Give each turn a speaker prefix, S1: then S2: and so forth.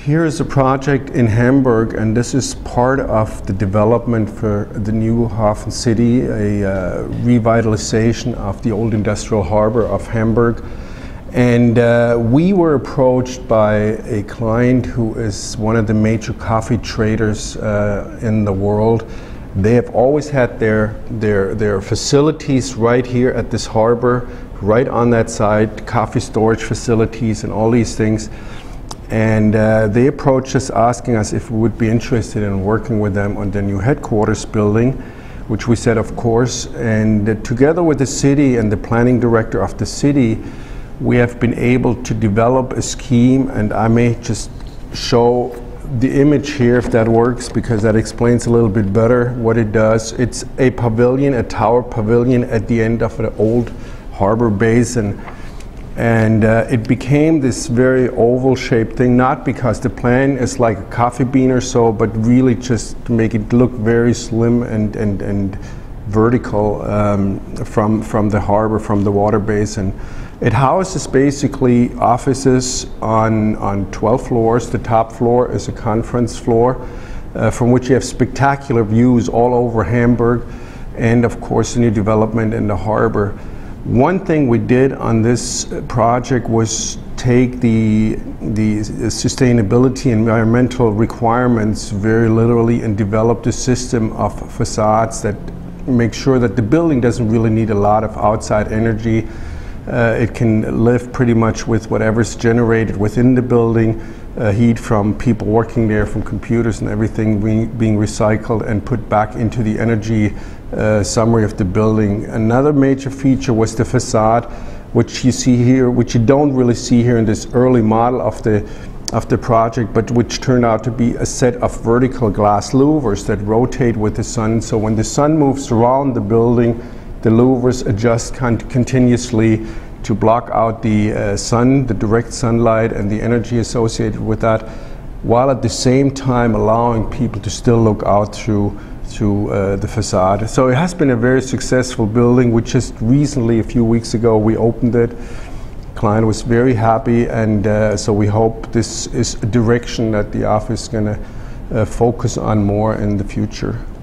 S1: Here is a project in Hamburg, and this is part of the development for the new Hafen City, a revitalization of the old industrial harbor of Hamburg. And we were approached by a client who is one of the major coffee traders in the world. They have always had their facilities right here at this harbor, right on that side, coffee storage facilities and all these things. And they approached us asking us if we would be interested in working with them on their new headquarters building, which we said of course. And together with the city and the planning director of the city, we have been able to develop a scheme, and I may just show the image here if that works, because that explains a little bit better what it does. It's a pavilion, a tower pavilion at the end of an old harbor basin. And it became this very oval shaped thing, not because the plan is like a coffee bean or so, but really just to make it look very slim and vertical from the harbor, from the water basin. It houses basically offices on 12 floors. The top floor is a conference floor from which you have spectacular views all over Hamburg, and of course the new development in the harbor. One thing we did on this project was take the sustainability and environmental requirements very literally and developed a system of facades that make sure that the building doesn't really need a lot of outside energy. It can live pretty much with whatever's generated within the building, heat from people working there, from computers and everything being recycled and put back into the energy summary of the building. Another major feature was the facade, which you see here, which you don't really see here in this early model of the project, but which turned out to be a set of vertical glass louvers that rotate with the sun. So when the sun moves around the building, the louvers adjust continuously to block out the sun, the direct sunlight and the energy associated with that, while at the same time allowing people to still look out through the facade. So it has been a very successful building. We just recently, a few weeks ago, we opened it. The client was very happy, and so we hope this is a direction that the office is going to focus on more in the future.